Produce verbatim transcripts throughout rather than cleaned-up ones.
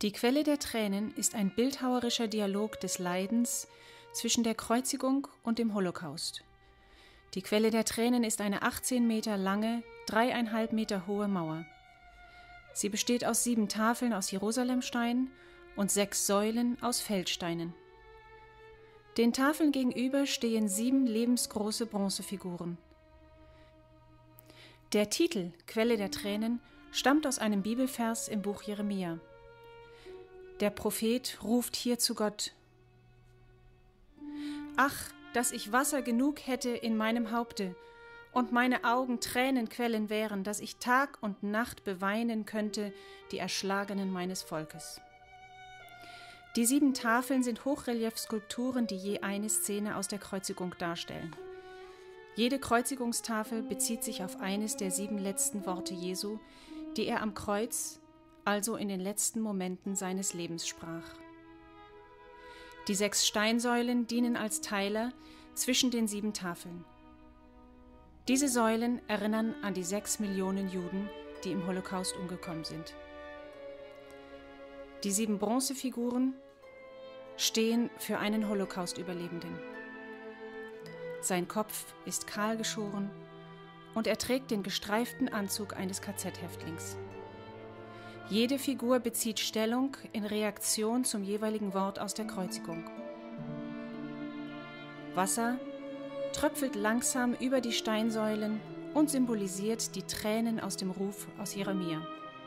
Die Quelle der Tränen ist ein bildhauerischer Dialog des Leidens zwischen der Kreuzigung und dem Holocaust. Die Quelle der Tränen ist eine achtzehn Meter lange, dreieinhalb Meter hohe Mauer. Sie besteht aus sieben Tafeln aus Jerusalemstein und sechs Säulen aus Feldsteinen. Den Tafeln gegenüber stehen sieben lebensgroße Bronzefiguren. Der Titel Quelle der Tränen stammt aus einem Bibelvers im Buch Jeremia. Der Prophet ruft hier zu Gott: Ach, dass ich Wasser genug hätte in meinem Haupte und meine Augen Tränenquellen wären, dass ich Tag und Nacht beweinen könnte die Erschlagenen meines Volkes. Die sieben Tafeln sind Hochreliefskulpturen, die je eine Szene aus der Kreuzigung darstellen. Jede Kreuzigungstafel bezieht sich auf eines der sieben letzten Worte Jesu, die er am Kreuz, also in den letzten Momenten seines Lebens, sprach. Die sechs Steinsäulen dienen als Teiler zwischen den sieben Tafeln. Diese Säulen erinnern an die sechs Millionen Juden, die im Holocaust umgekommen sind. Die sieben Bronzefiguren stehen für einen Holocaust-Überlebenden. Sein Kopf ist kahl geschoren und er trägt den gestreiften Anzug eines K Z-Häftlings. Jede Figur bezieht Stellung in Reaktion zum jeweiligen Wort aus der Kreuzigung. Wasser tröpfelt langsam über die Steinsäulen und symbolisiert die Tränen aus dem Ruf aus Jeremia.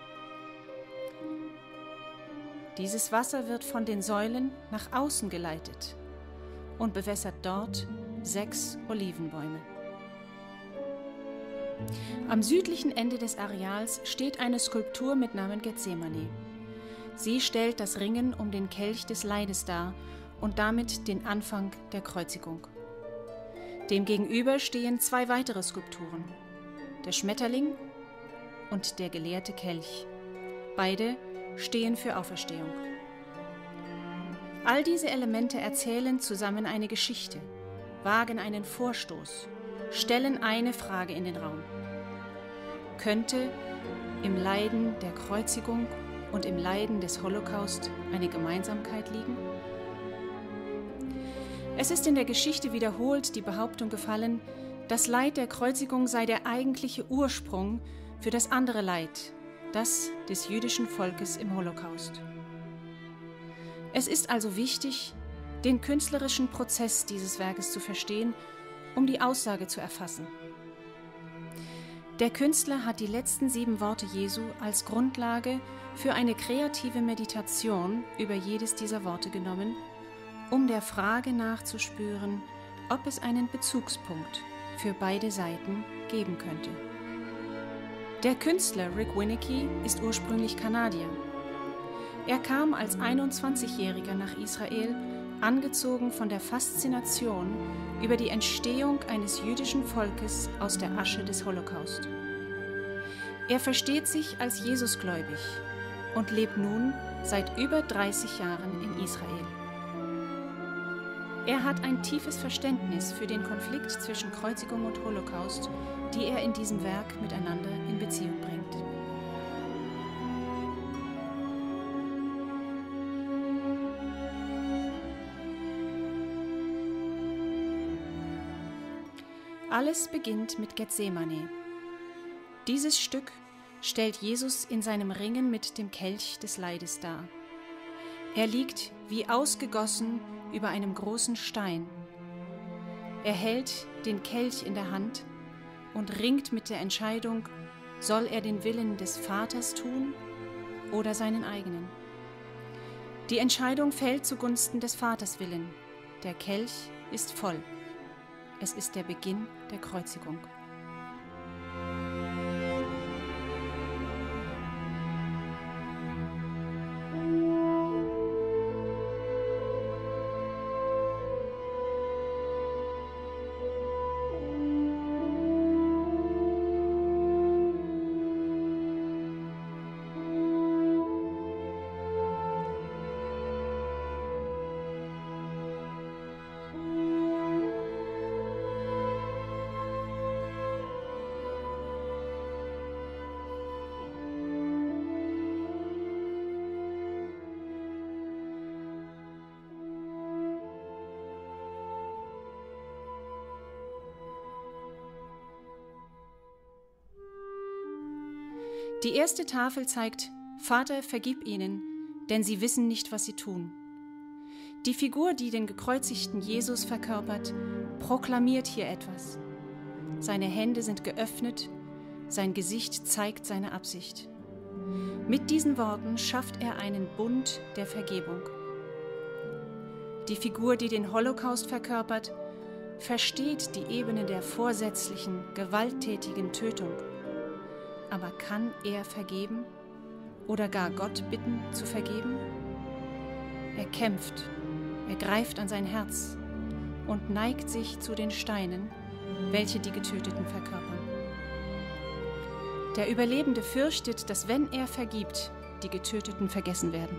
Dieses Wasser wird von den Säulen nach außen geleitet und bewässert dort sechs Olivenbäume. Am südlichen Ende des Areals steht eine Skulptur mit Namen Gethsemane. Sie stellt das Ringen um den Kelch des Leides dar und damit den Anfang der Kreuzigung. Demgegenüber stehen zwei weitere Skulpturen: der Schmetterling und der geleerte Kelch. Beide stehen für Auferstehung. All diese Elemente erzählen zusammen eine Geschichte, wagen einen Vorstoß, stellen eine Frage in den Raum. Könnte im Leiden der Kreuzigung und im Leiden des Holocaust eine Gemeinsamkeit liegen? Es ist in der Geschichte wiederholt die Behauptung gefallen, das Leid der Kreuzigung sei der eigentliche Ursprung für das andere Leid, das des jüdischen Volkes im Holocaust. Es ist also wichtig, den künstlerischen Prozess dieses Werkes zu verstehen, um die Aussage zu erfassen. Der Künstler hat die letzten sieben Worte Jesu als Grundlage für eine kreative Meditation über jedes dieser Worte genommen, um der Frage nachzuspüren, ob es einen Bezugspunkt für beide Seiten geben könnte. Der Künstler Rick Winicky ist ursprünglich Kanadier. Er kam als einundzwanzigjähriger nach Israel, angezogen von der Faszination über die Entstehung eines jüdischen Volkes aus der Asche des Holocaust. Er versteht sich als Jesusgläubig und lebt nun seit über dreißig Jahren in Israel. Er hat ein tiefes Verständnis für den Konflikt zwischen Kreuzigung und Holocaust, die er in diesem Werk miteinander in Beziehung bringt. Alles beginnt mit Gethsemane. Dieses Stück stellt Jesus in seinem Ringen mit dem Kelch des Leides dar. Er liegt wie ausgegossen über einem großen Stein. Er hält den Kelch in der Hand und ringt mit der Entscheidung, soll er den Willen des Vaters tun oder seinen eigenen. Die Entscheidung fällt zugunsten des Vaters Willen. Der Kelch ist voll. Es ist der Beginn der Kreuzigung. Die erste Tafel zeigt: Vater, vergib ihnen, denn sie wissen nicht, was sie tun. Die Figur, die den gekreuzigten Jesus verkörpert, proklamiert hier etwas. Seine Hände sind geöffnet, sein Gesicht zeigt seine Absicht. Mit diesen Worten schafft er einen Bund der Vergebung. Die Figur, die den Holocaust verkörpert, versteht die Ebene der vorsätzlichen, gewalttätigen Tötung. Aber kann er vergeben oder gar Gott bitten zu vergeben? Er kämpft, er greift an sein Herz und neigt sich zu den Steinen, welche die Getöteten verkörpern. Der Überlebende fürchtet, dass wenn er vergibt, die Getöteten vergessen werden.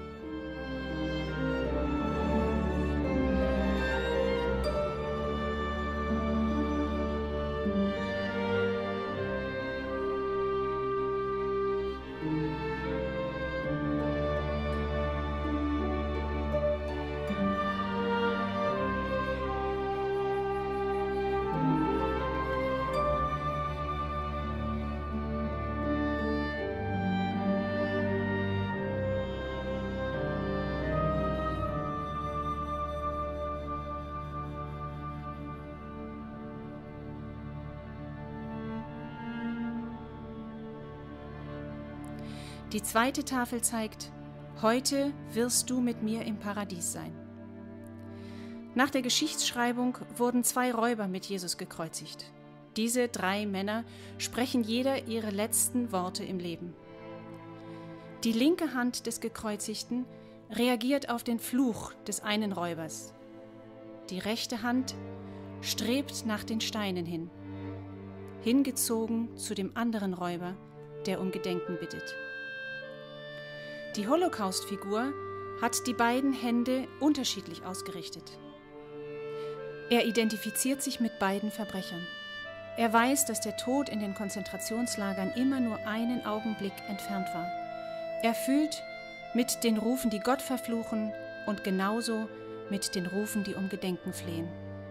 Die zweite Tafel zeigt: Heute wirst du mit mir im Paradies sein. Nach der Geschichtsschreibung wurden zwei Räuber mit Jesus gekreuzigt. Diese drei Männer sprechen jeder ihre letzten Worte im Leben. Die linke Hand des Gekreuzigten reagiert auf den Fluch des einen Räubers. Die rechte Hand strebt nach den Steinen hin, hingezogen zu dem anderen Räuber, der um Gedenken bittet. Die Holocaust-Figur hat die beiden Hände unterschiedlich ausgerichtet. Er identifiziert sich mit beiden Verbrechern. Er weiß, dass der Tod in den Konzentrationslagern immer nur einen Augenblick entfernt war. Er fühlt mit den Rufen, die Gott verfluchen, und genauso mit den Rufen, die um Gedenken flehen.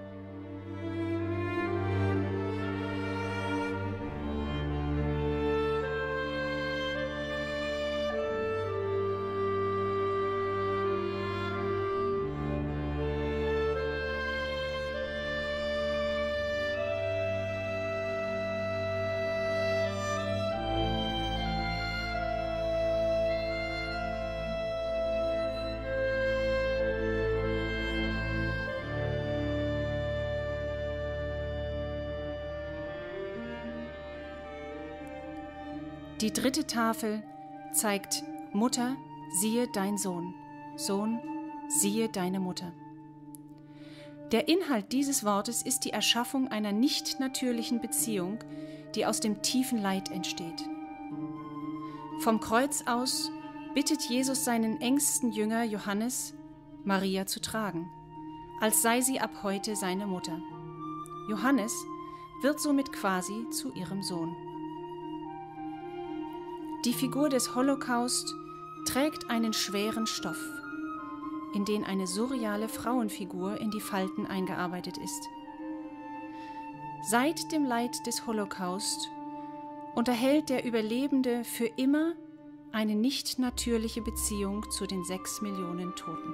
Die dritte Tafel zeigt: Mutter, siehe dein Sohn. Sohn, siehe deine Mutter. Der Inhalt dieses Wortes ist die Erschaffung einer nicht natürlichen Beziehung, die aus dem tiefen Leid entsteht. Vom Kreuz aus bittet Jesus seinen engsten Jünger Johannes, Maria zu tragen, als sei sie ab heute seine Mutter. Johannes wird somit quasi zu ihrem Sohn. Die Figur des Holocaust trägt einen schweren Stoff, in den eine surreale Frauenfigur in die Falten eingearbeitet ist. Seit dem Leid des Holocaust unterhält der Überlebende für immer eine nicht natürliche Beziehung zu den sechs Millionen Toten.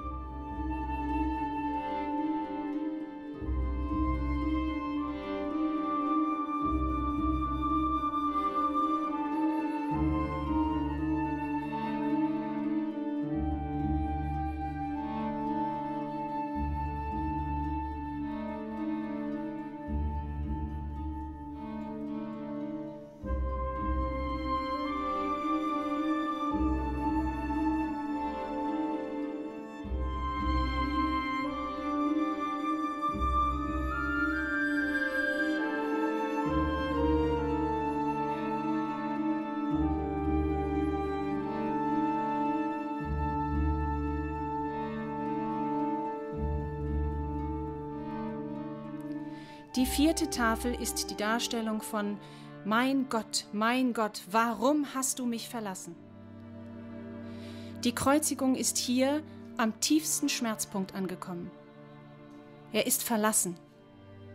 Die vierte Tafel ist die Darstellung von: Mein Gott, mein Gott, warum hast du mich verlassen? Die Kreuzigung ist hier am tiefsten Schmerzpunkt angekommen. Er ist verlassen.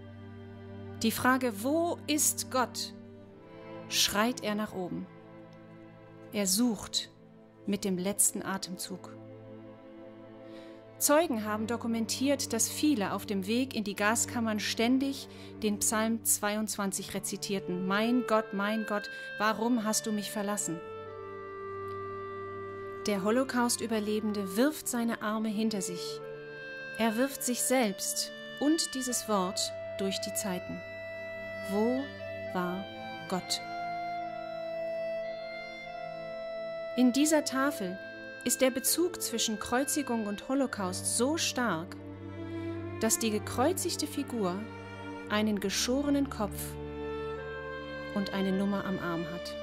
Die Frage, wo ist Gott, schreit er nach oben. er sucht mit dem letzten Atemzug. Zeugen haben dokumentiert, dass viele auf dem Weg in die Gaskammern ständig den Psalm zweiundzwanzig rezitierten: Mein Gott, mein Gott, warum hast du mich verlassen? Der Holocaust-Überlebende wirft seine Arme hinter sich. Er wirft sich selbst und dieses Wort durch die Zeiten. Wo war Gott? In dieser Tafel ist der Bezug zwischen Kreuzigung und Holocaust so stark, dass die gekreuzigte Figur einen geschorenen Kopf und eine Nummer am Arm hat.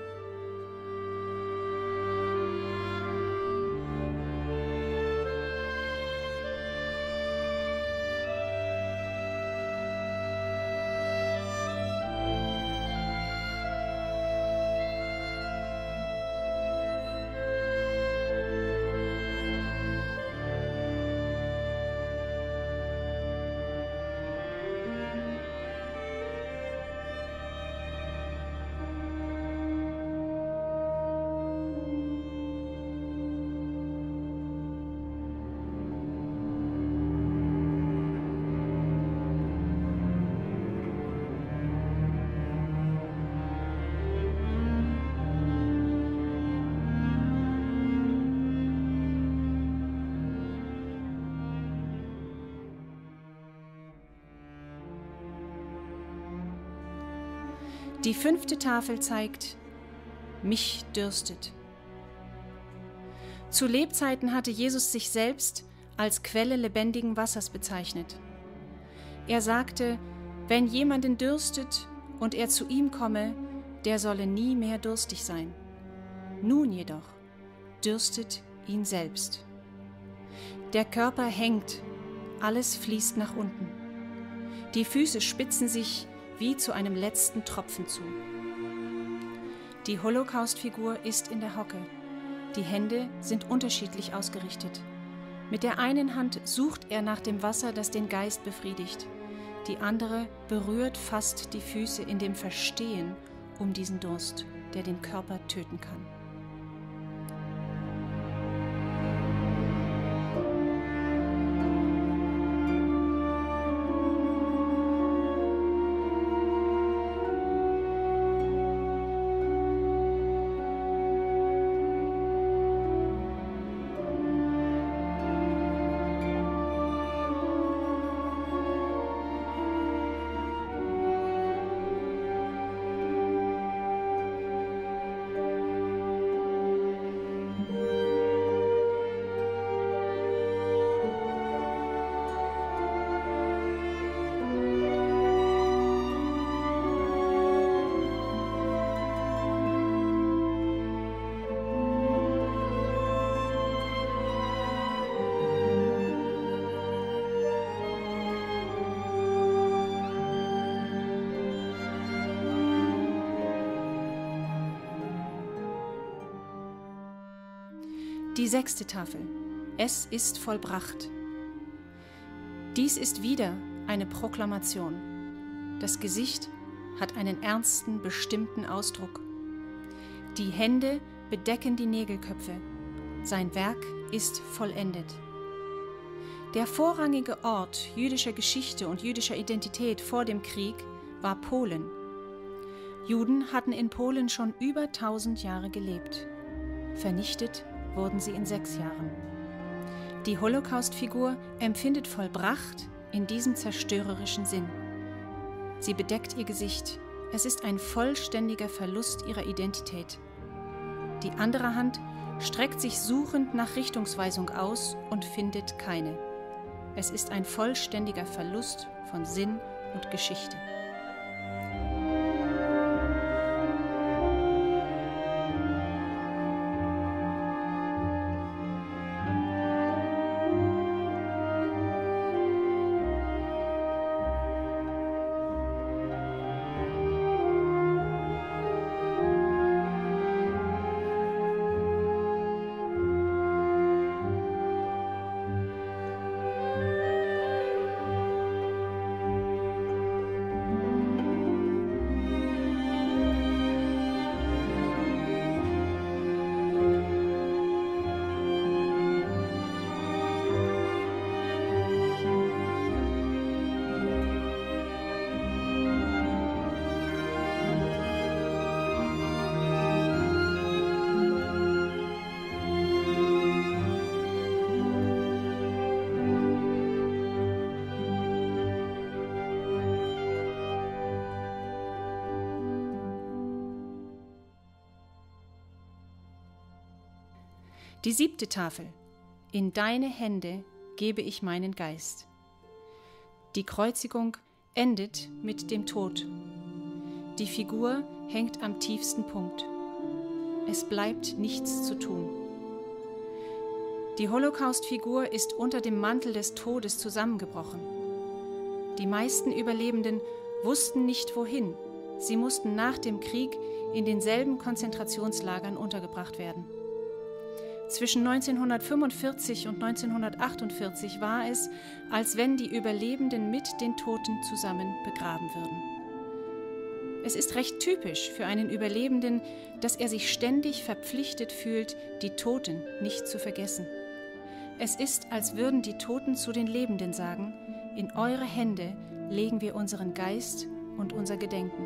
Die fünfte Tafel zeigt: Mich dürstet. Zu Lebzeiten hatte Jesus sich selbst als Quelle lebendigen Wassers bezeichnet. Er sagte, wenn jemanden dürstet und er zu ihm komme, der solle nie mehr durstig sein. Nun jedoch dürstet ihn selbst. Der Körper hängt, alles fließt nach unten. Die Füße spitzen sich wie zu einem letzten Tropfen zu. Die Holocaust-Figur ist in der Hocke. Die Hände sind unterschiedlich ausgerichtet. Mit der einen Hand sucht er nach dem Wasser, das den Geist befriedigt. Die andere berührt fast die Füße in dem Verstehen um diesen Durst, der den Körper töten kann. Die sechste Tafel. Es ist vollbracht. Dies ist wieder eine Proklamation. Das Gesicht hat einen ernsten, bestimmten Ausdruck. Die Hände bedecken die Nägelköpfe. Sein Werk ist vollendet. Der vorrangige Ort jüdischer Geschichte und jüdischer Identität vor dem Krieg war Polen. Juden hatten in Polen schon über tausend Jahre gelebt. Vernichtet wurden sie in sechs Jahren. Die Holocaust-Figur empfindet vollbracht in diesem zerstörerischen Sinn. Sie bedeckt ihr Gesicht. Es ist ein vollständiger Verlust ihrer Identität. Die andere Hand streckt sich suchend nach Richtungsweisung aus und findet keine. Es ist ein vollständiger Verlust von Sinn und Geschichte. Die siebte Tafel. In deine Hände gebe ich meinen Geist. Die Kreuzigung endet mit dem Tod. Die Figur hängt am tiefsten Punkt. Es bleibt nichts zu tun. Die Holocaust-Figur ist unter dem Mantel des Todes zusammengebrochen. Die meisten Überlebenden wussten nicht wohin. Sie mussten nach dem Krieg in denselben Konzentrationslagern untergebracht werden. Zwischen neunzehnhundertfünfundvierzig und neunzehnhundertachtundvierzig war es, als wenn die Überlebenden mit den Toten zusammen begraben würden. Es ist recht typisch für einen Überlebenden, dass er sich ständig verpflichtet fühlt, die Toten nicht zu vergessen. Es ist, als würden die Toten zu den Lebenden sagen: In eure Hände legen wir unseren Geist und unser Gedenken.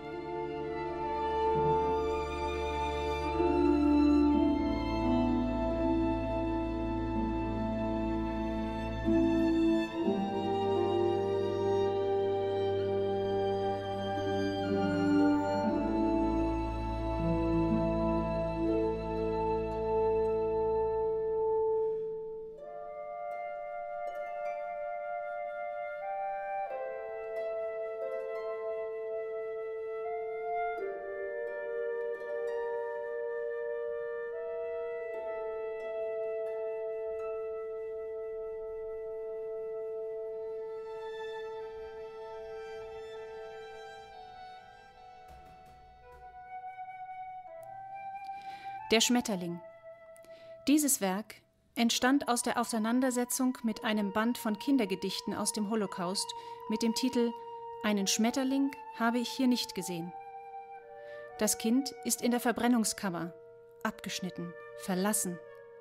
Der Schmetterling. Dieses Werk entstand aus der Auseinandersetzung mit einem Band von Kindergedichten aus dem Holocaust mit dem Titel »Einen Schmetterling habe ich hier nicht gesehen«. Das Kind ist in der Verbrennungskammer, abgeschnitten, verlassen.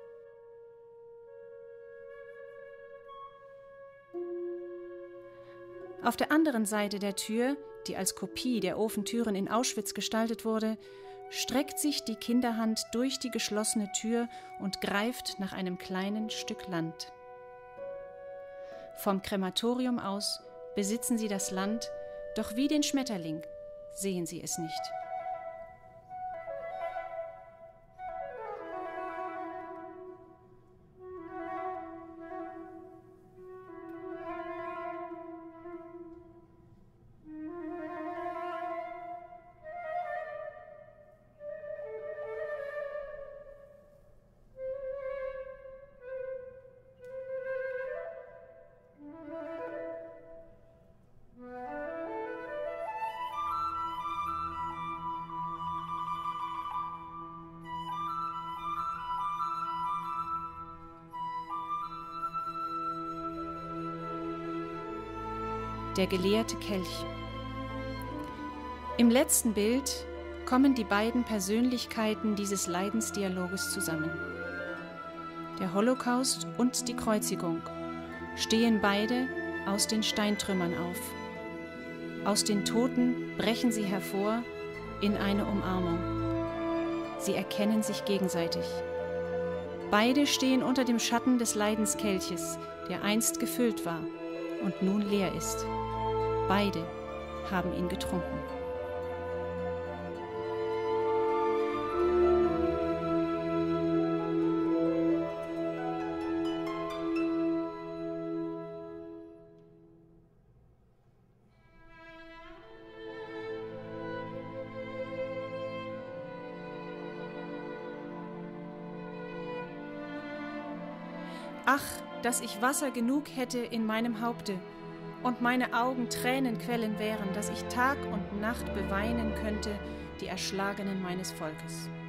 Auf der anderen Seite der Tür, die als Kopie der Ofentüren in Auschwitz gestaltet wurde, streckt sich die Kinderhand durch die geschlossene Tür und greift nach einem kleinen Stück Land. Vom Krematorium aus besitzen sie das Land, doch wie den Schmetterling sehen sie es nicht. Der geleerte Kelch. Im letzten Bild kommen die beiden Persönlichkeiten dieses Leidensdialoges zusammen. Der Holocaust und die Kreuzigung stehen beide aus den Steintrümmern auf. Aus den Toten brechen sie hervor in eine Umarmung. Sie erkennen sich gegenseitig. Beide stehen unter dem Schatten des Leidenskelches, der einst gefüllt war und nun leer ist. Beide haben ihn getrunken. Ach, dass ich Wasser genug hätte in meinem Haupte und meine Augen Tränenquellen wären, dass ich Tag und Nacht beweinen könnte die Erschlagenen meines Volkes.